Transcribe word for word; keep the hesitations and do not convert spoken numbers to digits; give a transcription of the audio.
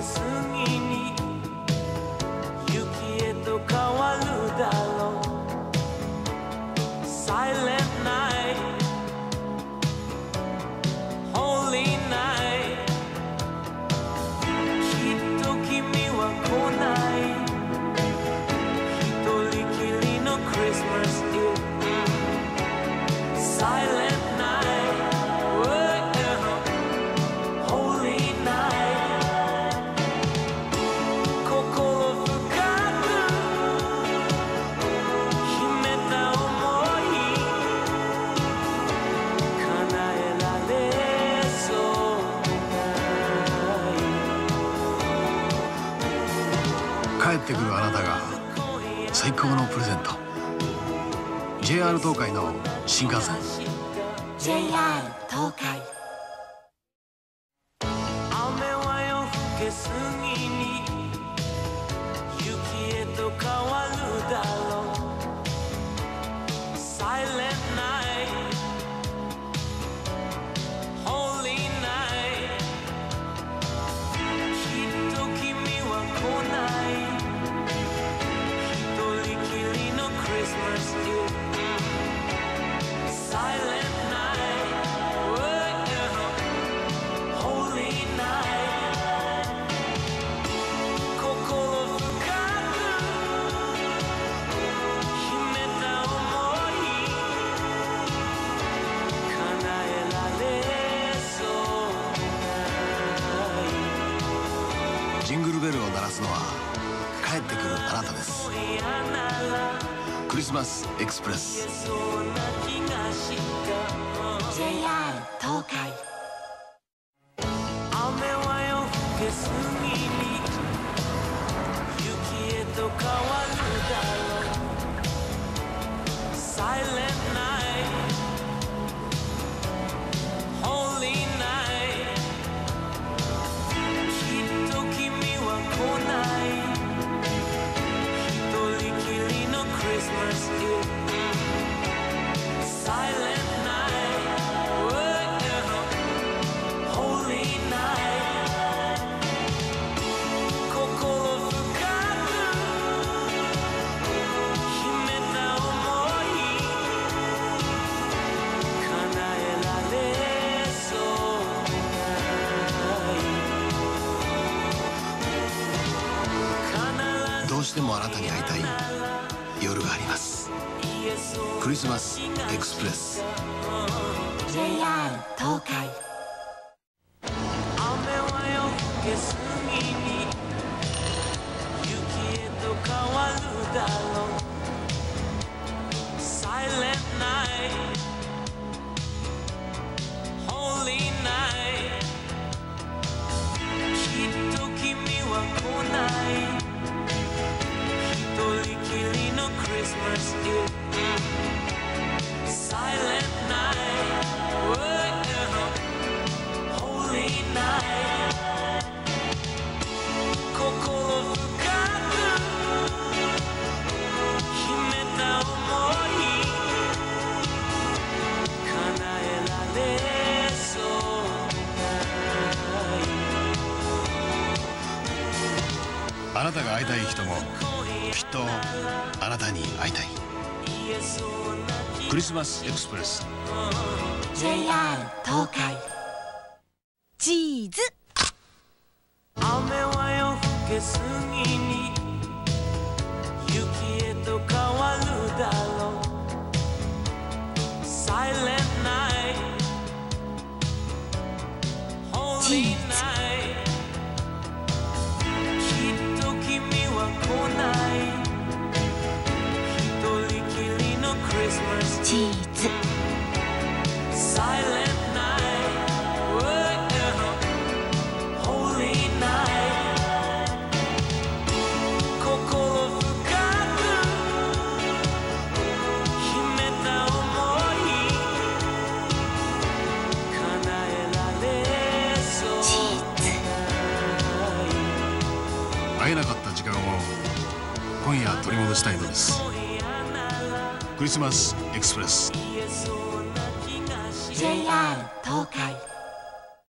けすぎに雪へと変わるだろう Silent night Holy night きっと君は来ない一人きりのクリスマス Eve Silent 帰ってくるあなたが最高のプレゼント ジェイアール 東海の新幹線ジェイアール 東海雨は夜更けすぎに雪へと変わるだろう Silent night Holy night きっと君は来ないChristmas Eve Silent night Holy night 心深く秘めた想い叶えられそうないジングルベルを鳴らすのは帰ってくるあなたですクリスマスエクスプレスジェイアール 東海雨は夜更けすぎに雪へと変わるだろう Silent night Holy night きっと君は来ないChristmas Eve Silent night Holy night 心深く秘めた想い叶えられそうないどうしてもあなたに会いたい夜がありますクリスマスエクスプレスジェイアール 東海雨は夜更けすぎに雪へと変わるだろう Silent night Holy night きっと君は来ない一人きりの Christmas Eve Silent night Holy night 心深く秘めた想い叶えられそうあなたが会いたい人もきっとあなたに会いたいクリスマスエクスプレスジェイアール 東海チーズ雨は夜更けすぎに雪へと変わるだろう Silent night Holy night きっと君は来ない一人きりの Christmas チーズ Silent night Holy night 心深く秘めた想い叶えられそうチーズ会えなかった時間を今夜取り戻したいのですクリスマスエクスプレスジェイアール 東海